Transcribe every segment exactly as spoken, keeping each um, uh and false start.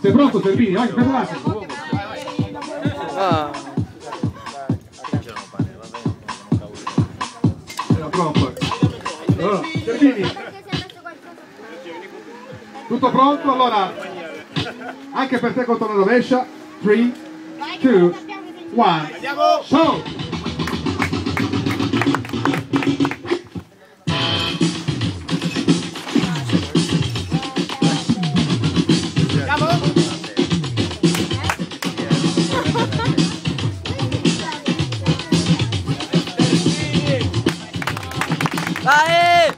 Sei pronto Servini? Vai, fermati. Ah. Era pronto. Allora, Servini. Tutto pronto? Allora, anche per te contro la rovescia. tre, due, uno. Show! Vai!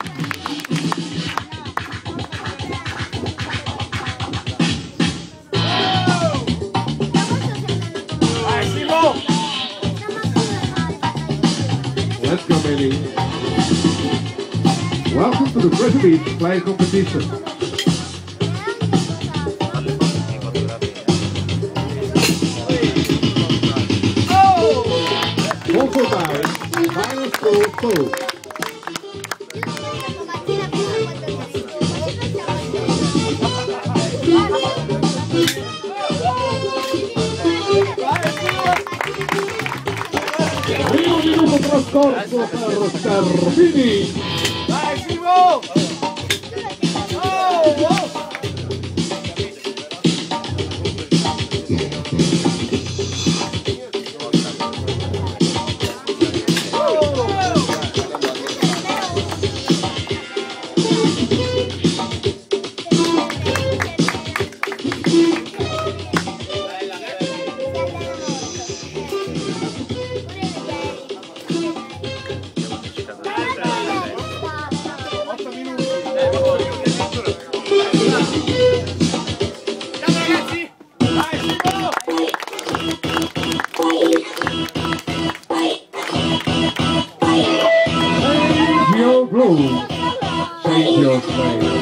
Let's go, baby. Welcome to the Treasure Beach Play Competition. Sponsored by Minus Food Food. Primo minuto trascorso per Servini. Vai Simo! Oh, oh. Your groove, change your slave.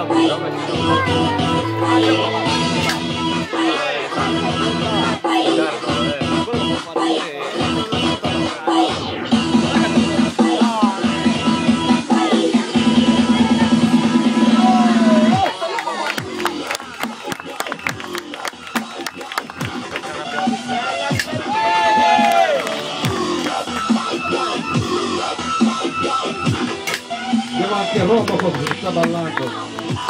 Andiamo anche a Roma così, sta ballando.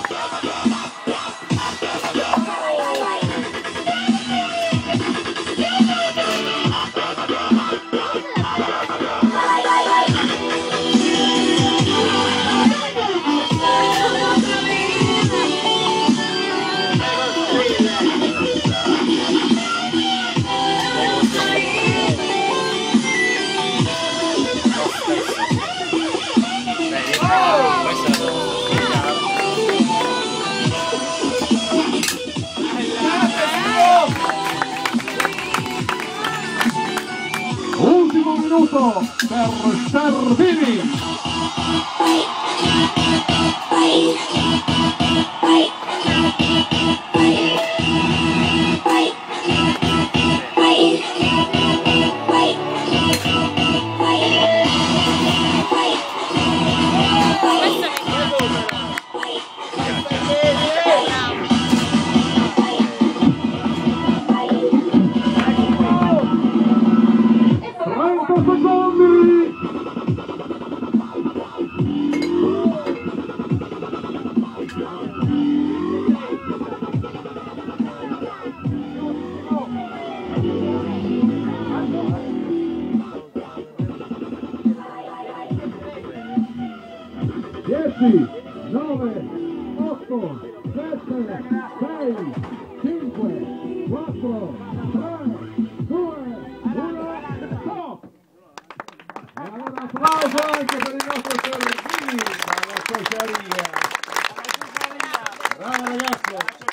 Ultimo minuto per Servini. trenta secondi. dieci, nove, otto, sette, sei, cinque, quattro, tre, due, uno, stop! E allora un applauso anche per il nostro Servini, la nostra Sciaria. Bravo ragazzo!